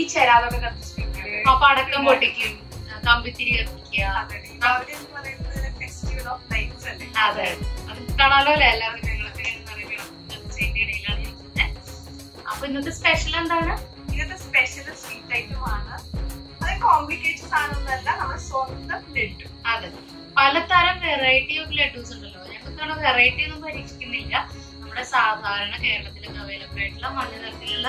ചെരാതൊക്കെ കത്തിച്ചിരിക്കുക, പടക്കം പൊട്ടിക്കും, കമ്പിത്തിരി കത്തിക്കുക. ഫെസ്റ്റിവൽ ഓഫ് ലൈറ്റ്സ് അല്ലേ? അതെ, അത് കാണാലോ അല്ലേ എല്ലാവരും. ഞങ്ങളൊക്കെ ഇടയിലാണ് ഇരിക്കുന്നത്. അപ്പൊ ഇന്നത്തെ സ്പെഷ്യൽ എന്താണ്? ഇന്നത്തെ സ്പെഷ്യൽ സ്വീറ്റ് ഐറ്റം ആണ്. അത് കോംപ്ലിക്കേറ്റഡ് സാധനമൊന്നുമല്ല, നമ്മുടെ സ്വന്തം ലഡു. അതെ, പലതരം വെറൈറ്റി ഓഫ് ലഡൂസ് ഉണ്ടല്ലോ. ഞങ്ങൾക്ക് വെറൈറ്റി ഒന്നും പരീക്ഷിക്കുന്നില്ല. നമ്മുടെ സാധാരണ കേരളത്തിലൊക്കെ അവൈലബിൾ ആയിട്ടുള്ള മഞ്ഞ നിറത്തിലുള്ള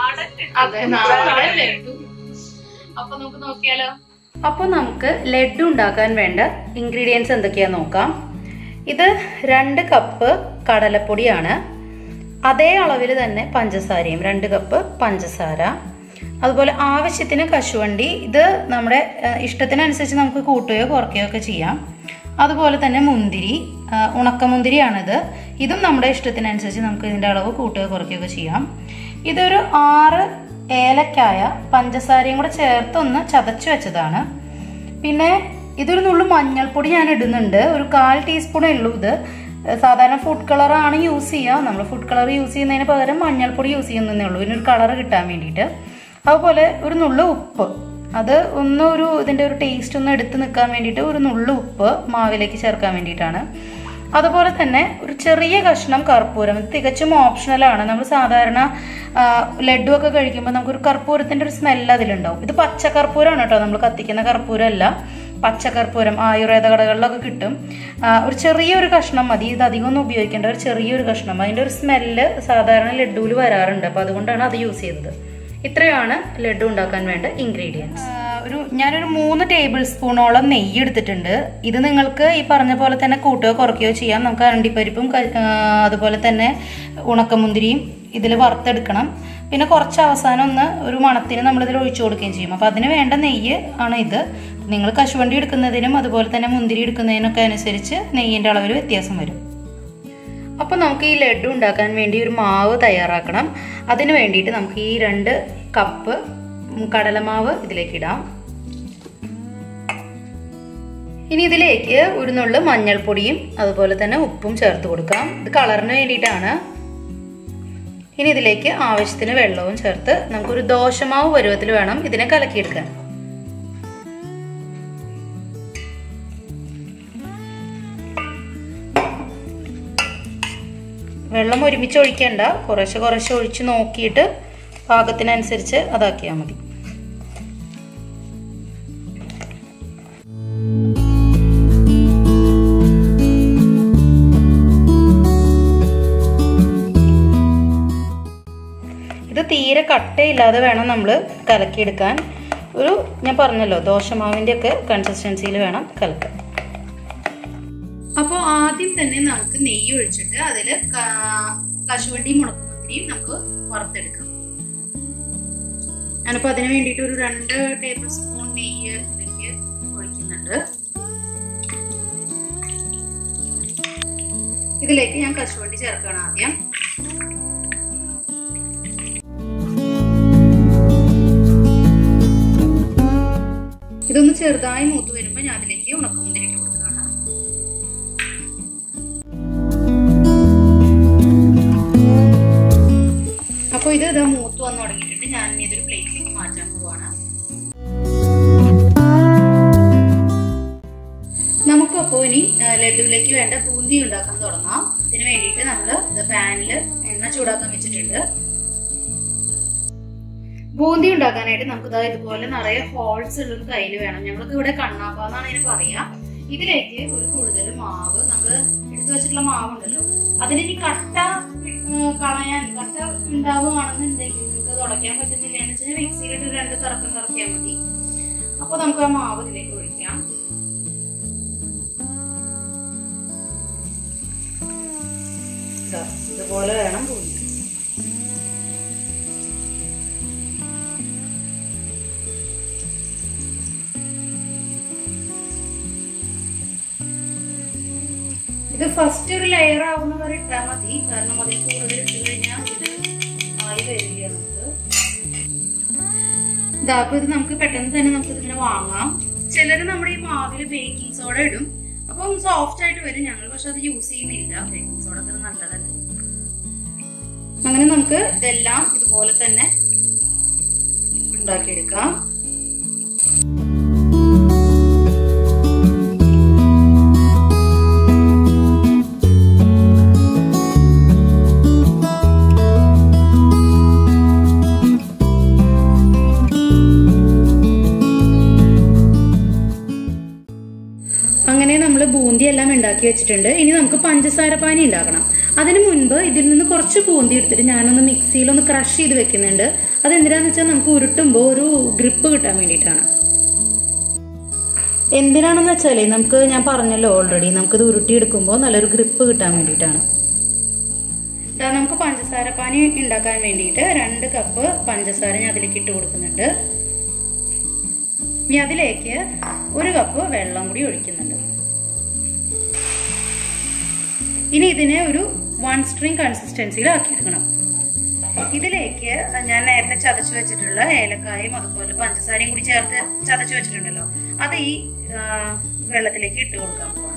നാടൻ ലഡു. അപ്പൊ നമുക്ക് നോക്കിയാലോ? അപ്പൊ നമുക്ക് ലഡു ഉണ്ടാക്കാൻ വേണ്ട ഇൻഗ്രീഡിയൻസ് എന്തൊക്കെയാന്ന് നോക്കാം. ഇത് 2 കപ്പ് കടലപ്പൊടിയാണ്. അതേ അളവിൽ തന്നെ പഞ്ചസാരയും 2 കപ്പ് പഞ്ചസാര. അതുപോലെ ആവശ്യത്തിന് കശുവണ്ടി. ഇത് നമ്മുടെ ഇഷ്ടത്തിനനുസരിച്ച് നമുക്ക് കൂട്ടുകയോ കുറയ്ക്കുകയോ ഒക്കെ ചെയ്യാം. അതുപോലെ തന്നെ മുന്തിരി, ഉണക്കമുന്തിരിയാണിത്. ഇതും നമ്മുടെ ഇഷ്ടത്തിനനുസരിച്ച് നമുക്ക് ഇതിൻ്റെ അളവ് കൂട്ടുകയോ കുറയ്ക്കുകയോ ചെയ്യാം. ഇതൊരു 6 ഏലക്കായ പഞ്ചസാരയും കൂടെ ചേർത്തൊന്ന് ചതച്ചു വെച്ചതാണ്. പിന്നെ ഇതൊരു നുള്ളു മഞ്ഞൾപ്പൊടി ഞാൻ ഇടുന്നുണ്ട്. ഒരു 1/4 ടീസ്പൂണേ ഉള്ളൂ. ഇത് സാധാരണ ഫുഡ് കളറാണ് യൂസ് ചെയ്യുക. നമ്മൾ ഫുഡ് കളർ യൂസ് ചെയ്യുന്നതിന് പകരം മഞ്ഞൾപ്പൊടി യൂസ് ചെയ്യുന്നതേ ഉള്ളൂ, ഇതിനൊരു കളർ കിട്ടാൻ വേണ്ടിയിട്ട്. അതുപോലെ ഒരു നുള്ളു ഉപ്പ്, അത് ഇതിൻ്റെ ഒരു ടേസ്റ്റ് ഒന്ന് എടുത്ത് നിൽക്കാൻ വേണ്ടിയിട്ട് ഒരു നുള്ളു ഉപ്പ് മാവിലേക്ക് ചേർക്കാൻ വേണ്ടിയിട്ടാണ്. അതുപോലെ തന്നെ ഒരു ചെറിയ കഷ്ണം കർപ്പൂരം. ഇത് തികച്ചും ഓപ്ഷണലാണ്. നമ്മൾ സാധാരണ ലഡു ഒക്കെ കഴിക്കുമ്പോൾ നമുക്കൊരു കർപ്പൂരത്തിൻ്റെ ഒരു സ്മെല്ല് അതിലുണ്ടാവും. ഇത് പച്ചക്കർപ്പൂരമാണ് കേട്ടോ, നമ്മൾ കത്തിക്കുന്ന കർപ്പൂരമല്ല, പച്ചക്കർപ്പൂരം ആയുർവേദ കടകളിലൊക്കെ കിട്ടും. ഒരു ചെറിയൊരു കഷ്ണം മതി, ഇത് അധികം ഒന്നും ഉപയോഗിക്കേണ്ട, ഒരു ചെറിയൊരു കഷ്ണം. അതിൻ്റെ ഒരു സ്മെല്ല് സാധാരണ ലഡുവിൽ വരാറുണ്ട്, അപ്പോൾ അതുകൊണ്ടാണ് അത് യൂസ് ചെയ്തത്. ഇത്രയാണ് ലഡു ഉണ്ടാക്കാൻ വേണ്ട ഇൻഗ്രീഡിയൻസ്. ഞാനൊരു 3 ടേബിൾ സ്പൂണോളം നെയ്യ് എടുത്തിട്ടുണ്ട്. ഇത് നിങ്ങൾക്ക് ഈ പറഞ്ഞ പോലെ തന്നെ കൂട്ടുകയോ കുറയ്ക്കുകയോ ചെയ്യാം. നമുക്ക് അണ്ടിപ്പരിപ്പും അതുപോലെ തന്നെ ഉണക്കമുന്തിരിയും ഇതിൽ വറുത്തെടുക്കണം. പിന്നെ കുറച്ച് അവസാനം ഒരു മണത്തിന് നമ്മളിതിൽ ഒഴിച്ചു കൊടുക്കുകയും ചെയ്യും. അപ്പോൾ അതിന് വേണ്ട നെയ്യ് ആണ് ഇത്. നിങ്ങൾ കശുവണ്ടി എടുക്കുന്നതിനും അതുപോലെ തന്നെ മുന്തിരി എടുക്കുന്നതിനൊക്കെ അനുസരിച്ച് നെയ്യിൻ്റെ അളവിൽ വ്യത്യാസം വരും. അപ്പോൾ നമുക്ക് ഈ ലഡു ഉണ്ടാക്കാൻ വേണ്ടി ഒരു മാവ് തയ്യാറാക്കണം. അതിന് വേണ്ടിയിട്ട് നമുക്ക് ഈ 2 കപ്പ് കടലമാവ് ഇതിലേക്ക് ഇടാം. ഇനി ഇതിലേക്ക് ഒരു നുള്ളു മഞ്ഞൾപ്പൊടിയും അതുപോലെ തന്നെ ഉപ്പും ചേർത്ത് കൊടുക്കാം. ഇത് കളറിന് വേണ്ടിയിട്ടാണ്. ഇനി ഇതിലേക്ക് ആവശ്യത്തിന് വെള്ളവും ചേർത്ത് നമുക്കൊരു ദോശമാവ് പരുവത്തിൽ വേണം ഇതിനെ കലക്കിയെടുക്കാൻ. വെള്ളം ഒരുമിച്ച് ഒഴിക്കേണ്ട, കുറേശ്ശെ കുറേശ്ശെ ഒഴിച്ച് നോക്കിയിട്ട് പാകത്തിനനുസരിച്ച് അതാക്കിയാൽ മതി. ഇത് തീരെ കട്ടയില്ലാതെ വേണം നമ്മൾ കലക്കിയെടുക്കാൻ. ഞാൻ പറഞ്ഞല്ലോ, ദോശമാവിൻ്റെ ഒക്കെ കൺസിസ്റ്റൻസിയിൽ വേണം കലക്കാൻ. അപ്പോൾ ആദ്യം തന്നെ നമുക്ക് നെയ്യ് ഒഴിച്ചിട്ട് അതിൽ കശുവണ്ടിയും ഉണക്കമുന്തിരിയും നമുക്ക് വറുത്തെടുക്കാം. ഞാനിപ്പോൾ അതിന് വേണ്ടിയിട്ട് ഒരു 2 ടേബിൾ സ്പൂൺ നെയ്യ് ഇതിലേക്ക് ഒഴിക്കുന്നുണ്ട്. ഇതിലേക്ക് ഞാൻ കശുവണ്ടി ചേർക്കണം ആദ്യം. ഇതൊന്ന് ചെറുതായി മൂത്ത് വരുമ്പോൾ ഞാൻ അതിലേക്ക് ഉണക്കമുന്തിരി ഇട്ട് കൊടുക്കുകയാണ്. അപ്പോൾ ഇത് ഇതാ മൂത്ത് വന്ന് തുടങ്ങിയിട്ടുണ്ട്. ഞാൻ ഇതൊരു പ്ലേറ്റിലേക്ക് മാറ്റാൻ പോവാണ്. നമുക്കപ്പോൾ ഇനി ലഡുവിലേക്ക് വേണ്ട ബൂന്തി ഉണ്ടാക്കാൻ തുടങ്ങാം. ഇതിന് വേണ്ടിയിട്ട് നമ്മൾ പാനിൽ എണ്ണ ചൂടാക്കാൻ വെച്ചിട്ടുണ്ട്. ബൂന്തി ഉണ്ടാക്കാനായിട്ട് നമുക്ക് ഇതുപോലെ നിറയെ ഹോൾസ് ഉള്ളൊരു കയ്യില് വേണം. ഞങ്ങൾക്ക് ഇവിടെ കണ്ണാപ്പ എന്നാണ് ഇതിന് പറയാ. ഇതിലേക്ക് ഒരു കൂടുതൽ മാവ്, നമ്മൾ എടുത്തു വെച്ചിട്ടുള്ള മാവുണ്ടല്ലോ, അതിന് ഇനി കട്ട കളയാൻ, കട്ട ഉണ്ടാവുകയാണെന്നുണ്ടെങ്കിൽ നിങ്ങൾക്ക് തുടയ്ക്കാൻ പറ്റുന്നില്ല എന്ന് വെച്ചാൽ മിക്സിയിലിട്ട് 2 കറക്കം കറക്കിയാൽ മതി. അപ്പൊ നമുക്ക് ആ മാവ് ഇതിലേക്ക് ഒഴിക്കാം. ഇതുപോലെ വേണം ബൂന്തി. ഇത് ഫസ്റ്റ് ഒരു ലെയർ ആവുന്ന വരെ ഇട്ടാൽ മതി, കാരണം അതിൽ കൂടുതൽ ഇട്ട് കഴിഞ്ഞാൽ ഇത് ആയി വരില്ല നമുക്ക്. അപ്പൊ ഇത് നമുക്ക് പെട്ടെന്ന് തന്നെ നമുക്ക് ഇതിങ്ങനെ വാങ്ങാം. ചിലര് നമ്മുടെ ഈ മാവില് ബേക്കിംഗ് സോഡ ഇടും, അപ്പൊ ഒന്ന് സോഫ്റ്റ് ആയിട്ട് വരും. ഞങ്ങൾ പക്ഷെ അത് യൂസ് ചെയ്യുന്നില്ല, ബേക്കിംഗ് സോഡ അത്ര നല്ലതല്ല. അങ്ങനെ നമുക്ക് ഇതെല്ലാം ഇതുപോലെ തന്നെ ഉണ്ടാക്കിയെടുക്കാം. അങ്ങനെ നമ്മൾ ബൂന്തി എല്ലാം ഉണ്ടാക്കി വെച്ചിട്ടുണ്ട്. ഇനി നമുക്ക് പഞ്ചസാര പാനി ഉണ്ടാക്കണം. അതിനു മുൻപ് ഇതിൽ നിന്ന് കുറച്ച് ബൂന്തി എടുത്തിട്ട് ഞാനൊന്ന് മിക്സിയിലൊന്ന് ക്രഷ് ചെയ്ത് വെക്കുന്നുണ്ട്. അതെന്തിനാന്ന് വെച്ചാൽ നമുക്ക് ഉരുട്ടുമ്പോൾ ഒരു ഗ്രിപ്പ് കിട്ടാൻ വേണ്ടിയിട്ടാണ്. എന്തിനാണെന്ന് വെച്ചാലേ ഞാൻ പറഞ്ഞല്ലോ ഓൾറെഡി, നമുക്കിത് ഉരുട്ടിയെടുക്കുമ്പോൾ നല്ലൊരു ഗ്രിപ്പ് കിട്ടാൻ വേണ്ടിയിട്ടാണ്. നമുക്ക് പഞ്ചസാര പാനി ഉണ്ടാക്കാൻ വേണ്ടിയിട്ട് 2 കപ്പ് പഞ്ചസാര ഞാൻ അതിലേക്ക് ഇട്ട് കൊടുക്കുന്നുണ്ട്. ഇനി അതിലേക്ക് 1 കപ്പ് വെള്ളം കൂടി ഒഴിക്കുന്നുണ്ട്. ഇനി ഇതിനെ ഒരു 1 സ്ട്രിങ് കൺസിസ്റ്റൻസിയിൽ ആക്കിയെടുക്കണം. ഇതിലേക്ക് ഞാൻ നേരത്തെ ചതച്ചു വെച്ചിട്ടുള്ള ഏലക്കായും അതുപോലെ പഞ്ചസാരയും കൂടി ചേർത്ത് ചതച്ചു വെച്ചിട്ടുണ്ടല്ലോ, അത് ഈ വെള്ളത്തിലേക്ക് ഇട്ട് കൊടുക്കാൻ പോവാം.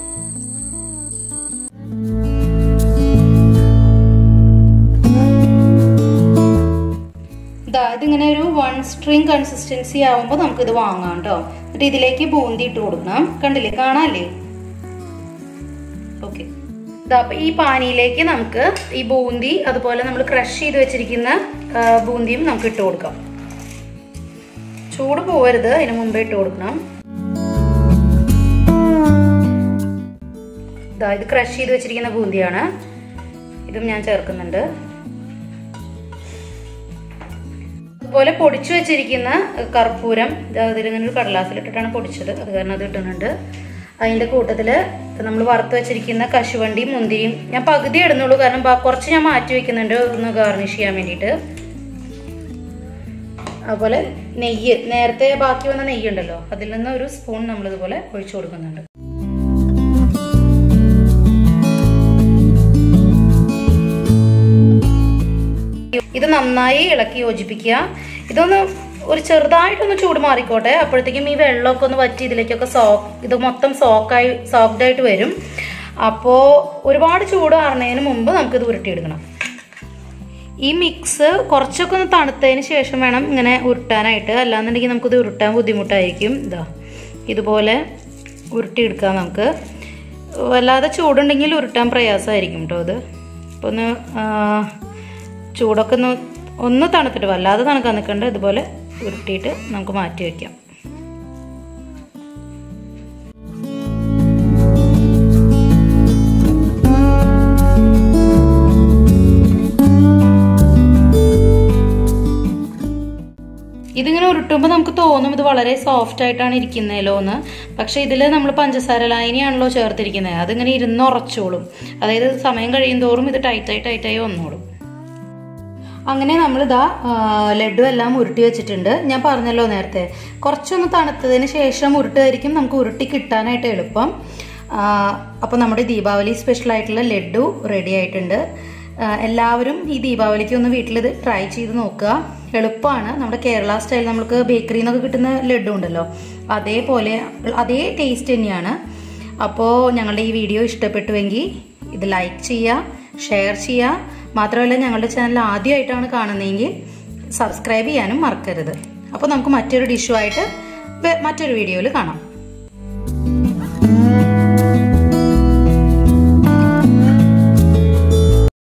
ഇതിങ്ങനെ ഒരു 1 സ്ട്രിങ് കൺസിസ്റ്റൻസി ആവുമ്പോൾ നമുക്കിത് വാങ്ങാം കേട്ടോ. എന്നിട്ട് ഇതിലേക്ക് ബൂന്തി ഇട്ട് കൊടുക്കണം. കണ്ടില്ലേ, കാണാല്ലേ? ഓക്കെ. അപ്പൊ ഈ പാനിയിലേക്ക് നമുക്ക് ഈ ബൂന്തി അതുപോലെ നമ്മൾ ക്രഷ് ചെയ്ത് വെച്ചിരിക്കുന്ന ബൂന്തിയും നമുക്ക് ഇട്ട് കൊടുക്കാം. ചൂട് പോവരുത്, അതിന് മുമ്പേ ഇട്ട് കൊടുക്കണം. ഇത് ക്രഷ് ചെയ്ത് വെച്ചിരിക്കുന്ന ബൂന്തിയാണ്. ഇതും ഞാൻ ചേർക്കുന്നുണ്ട്. അതുപോലെ പൊടിച്ചു വെച്ചിരിക്കുന്ന കർപ്പൂരം അതിലിങ്ങനെ ഒരു കടലാസിലിട്ടിട്ടാണ് പൊടിച്ചത്, അത് കാരണം അത് ഇടുന്നുണ്ട്. അതിൻ്റെ കൂട്ടത്തിൽ നമ്മൾ വറുത്ത് വെച്ചിരിക്കുന്ന കശുവണ്ടിയും മുന്തിരിയും ഞാൻ പകുതി ഇടുന്നുള്ളൂ, കാരണം കുറച്ച് ഞാൻ മാറ്റി വെക്കുന്നുണ്ട് ഒന്ന് ഗാർണിഷ് ചെയ്യാൻ വേണ്ടിയിട്ട്. അതുപോലെ നെയ്യ്, നേരത്തെ ബാക്കി വന്ന നെയ്യ് ഉണ്ടല്ലോ, അതിൽ നിന്ന് ഒരു സ്പൂൺ നമ്മളിതുപോലെ ഒഴിച്ചു കൊടുക്കുന്നുണ്ട്. ഇത് നന്നായി ഇളക്കി യോജിപ്പിക്കുക. ഇതൊന്ന് ഒരു ചെറുതായിട്ടൊന്ന് ചൂട് മാറിക്കോട്ടെ. അപ്പോഴത്തേക്കും ഈ വെള്ളമൊക്കെ ഒന്ന് വറ്റി ഇതിലേക്കൊക്കെ ഇത് മൊത്തം സോഫ്റ്റായിട്ട് വരും. അപ്പോൾ ഒരുപാട് ചൂട് ആറുന്നതിന് മുമ്പ് നമുക്കിത് ഉരുട്ടിയെടുക്കണം. ഈ മിക്സ് കുറച്ചൊക്കെ ഒന്ന് തണുത്തതിന് ശേഷം വേണം ഇങ്ങനെ ഉരുട്ടാനായിട്ട്, അല്ലാന്നുണ്ടെങ്കിൽ നമുക്കിത് ഉരുട്ടാൻ ബുദ്ധിമുട്ടായിരിക്കും. ഇതുപോലെ ഉരുട്ടിയെടുക്കാം നമുക്ക്. വല്ലാതെ ചൂടുണ്ടെങ്കിൽ ഉരുട്ടാൻ പ്രയാസമായിരിക്കും കേട്ടോ. ഇത് അപ്പോൾ ഒന്ന് ചൂടൊക്കെ ഒന്ന് തണുത്തിട്ട്, വല്ലാതെ തണുക്കാൻ നിൽക്കണ്ട, ഇതുപോലെ ഉരുട്ടിയിട്ട് നമുക്ക് മാറ്റി വയ്ക്കാം. ഇതിങ്ങനെ ഉരുട്ടുമ്പോൾ നമുക്ക് തോന്നും ഇത് വളരെ സോഫ്റ്റ് ആയിട്ടാണ് ഇരിക്കുന്നല്ലോ എന്ന്. പക്ഷെ ഇതിൽ നമ്മൾ പഞ്ചസാര ലായനിയാണല്ലോ ചേർത്തിരിക്കുന്നത്, അതിങ്ങനെ ഇരുന്ന് ഉറച്ചോളും. അതായത് സമയം കഴിയും തോറും ഇത് ടൈറ്റായി വന്നോളും. അങ്ങനെ നമ്മളിതാ ലഡു എല്ലാം ഉരുട്ടി വെച്ചിട്ടുണ്ട്. ഞാൻ പറഞ്ഞല്ലോ നേരത്തെ, കുറച്ചൊന്ന് തണുത്തതിന് ശേഷം ഉരുട്ടായിരിക്കും നമുക്ക് ഉരുട്ടി കിട്ടാനായിട്ട് എളുപ്പം. അപ്പോൾ നമ്മുടെ ദീപാവലി സ്പെഷ്യൽ ആയിട്ടുള്ള ലഡു റെഡി ആയിട്ടുണ്ട്. എല്ലാവരും ഈ ദീപാവലിക്ക് ഒന്ന് വീട്ടിലിത് ട്രൈ ചെയ്ത് നോക്കുക. എളുപ്പമാണ്. നമ്മുടെ കേരള സ്റ്റൈൽ നമുക്ക് ബേക്കറിയിൽ നിന്നൊക്കെ കിട്ടുന്ന ലഡു ഉണ്ടല്ലോ, അതേപോലെ അതേ ടേസ്റ്റ് തന്നെയാണ്. അപ്പോൾ ഞങ്ങളുടെ ഈ വീഡിയോ ഇഷ്ടപ്പെട്ടുവെങ്കിൽ ഇത് ലൈക്ക് ചെയ്യുക, ഷെയർ ചെയ്യുക. മാത്രമല്ല ഞങ്ങളുടെ ചാനൽ ആദ്യമായിട്ടാണ് കാണുന്നതെങ്കിൽ സബ്സ്ക്രൈബ് ചെയ്യാനും മറക്കരുത്. അപ്പോൾ നമുക്ക് മറ്റൊരു ഡിഷുമായിട്ട് മറ്റൊരു വീഡിയോയിൽ കാണാം.